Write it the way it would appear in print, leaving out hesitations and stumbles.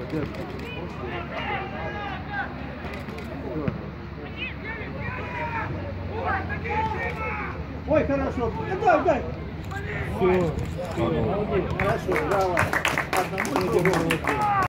Ой, хорошо. Дай, дай. Все. Хорошо, давай. Одному другому.